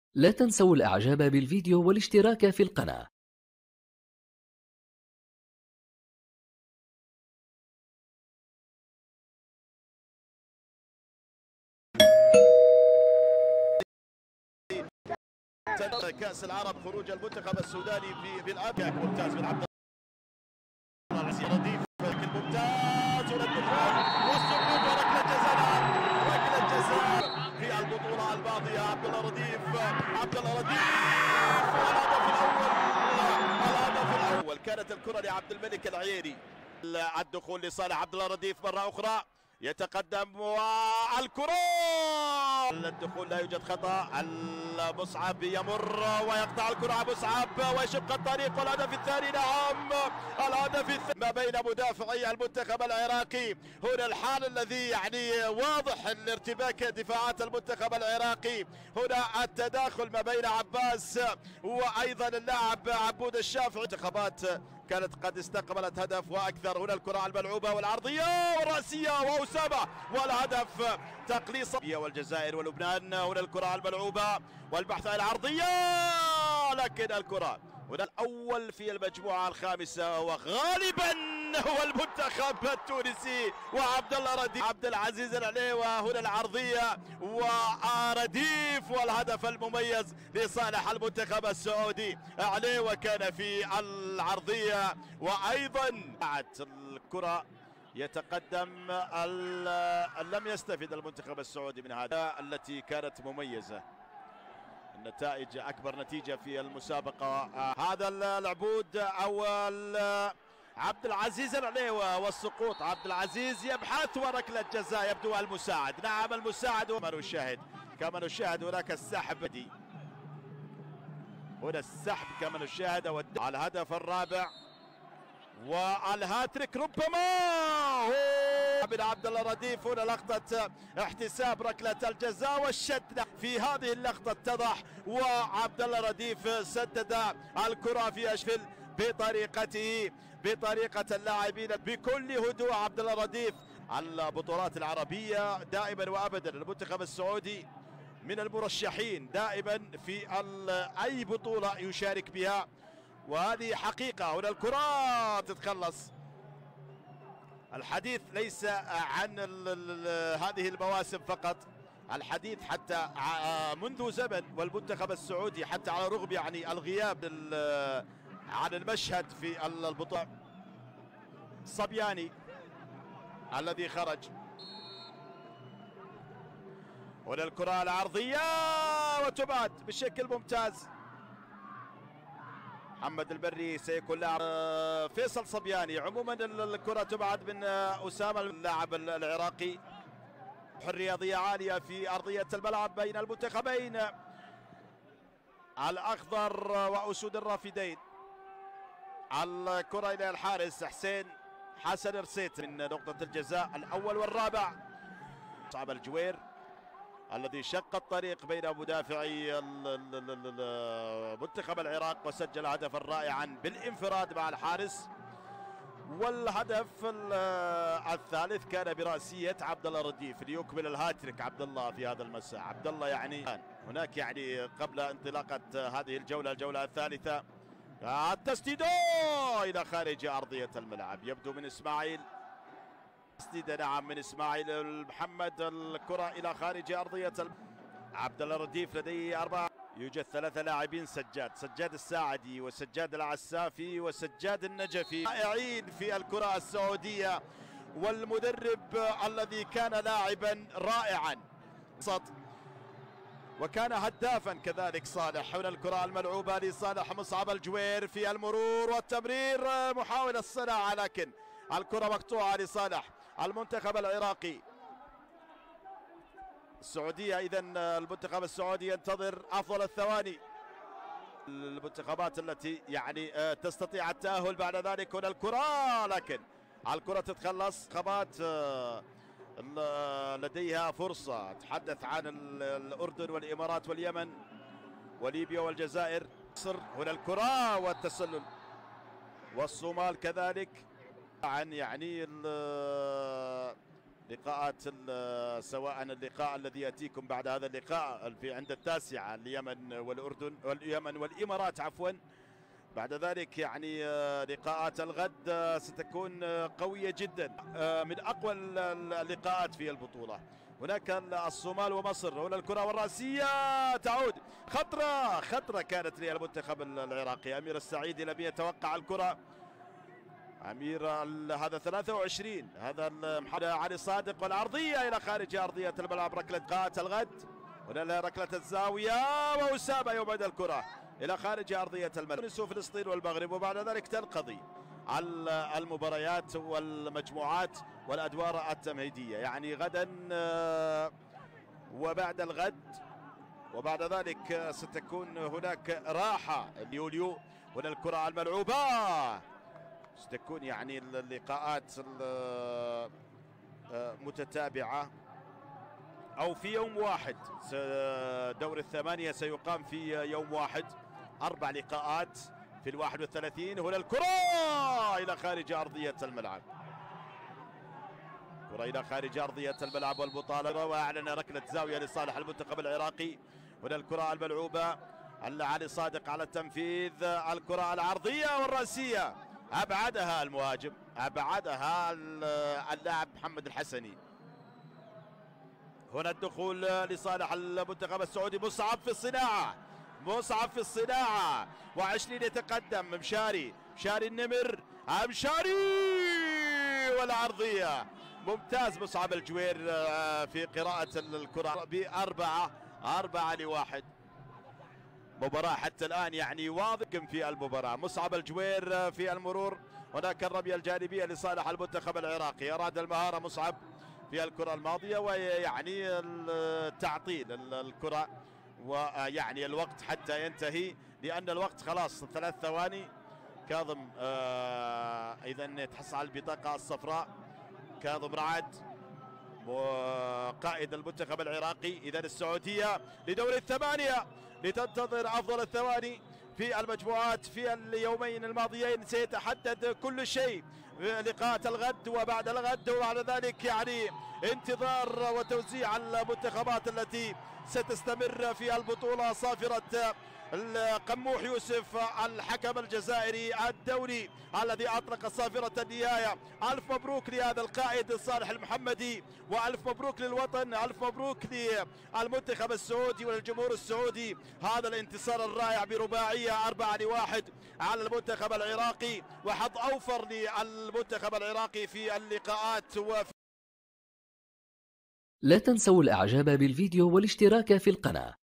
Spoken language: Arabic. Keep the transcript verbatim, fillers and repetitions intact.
لا تنسوا الإعجاب بالفيديو والاشتراك في القناة. كأس العرب خروج المنتخب السوداني في بالأبيك ممتاز من عبد الله العزيز رديف الممتاز والدخول والسقوط وركلة جزاء ركلة جزاء في البطولة الماضية. عبد الله رديف عبد الله رديف والهدف الأول الهدف الأول كانت الكرة لعبد الملك العييري. الدخول لصالح عبد الله رديف مرة أخرى يتقدم والكرة الدخول لا يوجد خطأ. المصعب يمر ويقطع الكرة مصعب ويشق الطريق والهدف الثاني. نعم الهدف الثاني ما بين مدافعي المنتخب العراقي. هنا الحال الذي يعني واضح الارتباك دفاعات المنتخب العراقي. هنا التداخل ما بين عباس وايضا اللاعب عبود الشافعي. منتخبات كانت قد استقبلت هدف واكثر. هنا الكرة الملعوبة والعرضية والرأسية وأسامة والهدف تقليص والجزائر ولبنان. هنا الكرة الملعوبة والبحث عن العرضية لكن الكرة هنا الأول في المجموعة الخامسة وغالبا هو المنتخب التونسي وعبد الله رديف. عبد العزيز العليوة هنا العرضية ورديف والهدف المميز لصالح المنتخب السعودي. عليوة كان في العرضية وأيضا الكرة يتقدم. لم يستفد المنتخب السعودي من هذا التي كانت مميزة. النتائج أكبر نتيجة في المسابقة هذا العبود أو عبد العزيز العليوة والسقوط. عبد العزيز يبحث وركلة جزاء يبدو المساعد. نعم المساعد كما نشاهد كما نشاهد هناك السحب دي. هنا السحب كما نشاهد على الهدف الرابع والهاتريك ربما هو من عبد الله رديف. هنا لقطة احتساب ركلة الجزاء والشد في هذه اللقطة اتضح وعبد الله رديف سدد الكرة في أشفل بطريقته بطريقة اللاعبين بكل هدوء. عبد الله رديف البطولات العربية دائما وابدا المنتخب السعودي من المرشحين دائما في اي بطولة يشارك بها وهذه حقيقة. هنا الكرة تتخلص. الحديث ليس عن هذه المواسم فقط، الحديث حتى منذ زمن والمنتخب السعودي حتى على رغم يعني الغياب عن المشهد في البطولة. صبياني الذي خرج. هنا الكرة العرضية وتبعد بشكل ممتاز. محمد البري سيكون لاعب. فيصل صبياني. عموما الكرة تبعد من أسامة اللاعب العراقي. الرياضية عالية في أرضية الملعب بين المنتخبين الأخضر وأسود الرافدين. الكرة إلى الحارس حسين حسن رسيت من نقطة الجزاء الأول والرابع. صعب الجوير الذي شق الطريق بين مدافعي منتخب العراق وسجل هدفا رائعا بالانفراد مع الحارس. والهدف الثالث كان برأسية عبد الله رديف ليكمل الهاتريك عبد الله في هذا المساء. عبد الله يعني هناك يعني قبل انطلاقة هذه الجولة الجولة الثالثة التسديد إلى خارج أرضية الملعب يبدو من إسماعيل. تسديدة نعم من إسماعيل محمد. الكرة إلى خارج أرضية عبد الله رديف لديه أربعة. يوجد ثلاثة لاعبين سجاد سجاد الساعدي وسجاد العسافي وسجاد النجفي رائعين في الكرة السعودية. والمدرب الذي كان لاعبا رائعا وكان هدافا كذلك صالح. هنا الكرة الملعوبة لصالح مصعب الجوير في المرور والتمرير محاول الصناعة لكن الكرة مقطوعة لصالح المنتخب العراقي. السعودية إذا المنتخب السعودي ينتظر أفضل الثواني. المنتخبات التي يعني تستطيع التأهل بعد ذلك. هنا الكرة لكن الكرة تتخلص. خبات لديها فرصة. تحدث عن الأردن والإمارات واليمن وليبيا والجزائر. مصر. هنا الكرة والتسلل والصومال كذلك. عن يعني لقاءات سواء اللقاء الذي ياتيكم بعد هذا اللقاء في عند التاسعة اليمن والأردن واليمن والإمارات عفوا. بعد ذلك يعني لقاءات الغد ستكون قوية جدا، من أقوى اللقاءات في البطولة. هناك الصومال ومصر. هنا الكرة والرأسية تعود، خطرة خطرة كانت للمنتخب العراقي. أمير السعيد لم يتوقع الكرة. أمير هذا ثلاثة وعشرين، هذا محمد علي صادق، والعرضية إلى خارج أرضية الملعب. ركلة قاءة الغد، هنا ركلة الزاوية، وأسامة يبعد الكرة إلى خارج أرضية الملعب. تونس وفلسطين والمغرب، وبعد ذلك تنقضي المباريات والمجموعات والأدوار التمهيدية. يعني غدا وبعد الغد وبعد ذلك ستكون هناك راحة اليوليو. هنا الكرة الملعوبة، ستكون يعني اللقاءات متتابعة أو في يوم واحد. دور الثمانية سيقام في يوم واحد، أربع لقاءات في الواحد والثلاثين. هنا الكرة إلى خارج أرضية الملعب، كرة إلى خارج أرضية الملعب والمطالبة، وأعلن ركلة زاوية لصالح المنتخب العراقي. هنا الكرة الملعوبة، علي صادق على التنفيذ، الكرة العرضية والرأسية أبعدها المهاجم، أبعدها اللاعب محمد الحسني. هنا الدخول لصالح المنتخب السعودي. مصعب في الصناعة، مصعب في الصناعة، وعشرين يتقدم. مشاري، مشاري النمر، مشاري والعرضية. ممتاز مصعب الجوير في قراءة الكرة بأربعة أربعة لواحد. مباراة حتى الآن يعني واضح في المباراة. مصعب الجوير في المرور. هناك الرمية الجانبية لصالح المنتخب العراقي. أراد المهارة مصعب في الكرة الماضية، ويعني تعطيل الكرة ويعني الوقت حتى ينتهي، لأن الوقت خلاص ثلاث ثواني. كاظم آه إذا يتحصل على البطاقة الصفراء. كاظم رعد قائد المنتخب العراقي. إذا السعودية لدور الثمانية لتنتظر أفضل الثواني في المجموعات في اليومين الماضيين. سيتحدد كل شيء لقاءات الغد وبعد الغد، وبعد ذلك يعني انتظار وتوزيع المنتخبات التي ستستمر في البطولة. صافرة القموح يوسف الحكم الجزائري الدولي الذي أطلق صافرة النهاية. ألف مبروك لهذا القائد صالح المحمدي، وألف مبروك للوطن، ألف مبروك للمنتخب السعودي وللجمهور السعودي. هذا الانتصار الرائع برباعية أربعة لواحد على المنتخب العراقي، وحظ أوفر للمنتخب العراقي في اللقاءات. وفي لا تنسوا الإعجاب بالفيديو والاشتراك في القناة.